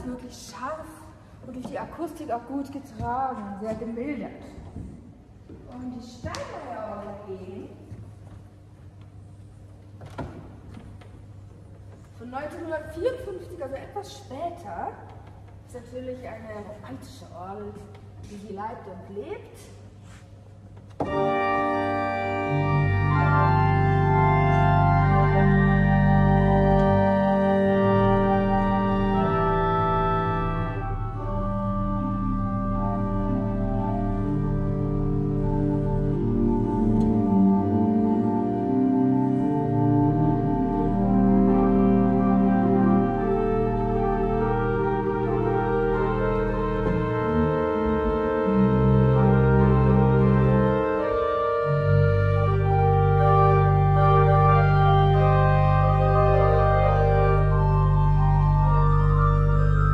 ist wirklich scharf und durch die Akustik auch gut getragen, sehr gemildert. Und die Steinmeier dagegen von 1954, also etwas später, ist natürlich eine romantische Orgel, wie sie leibt und lebt.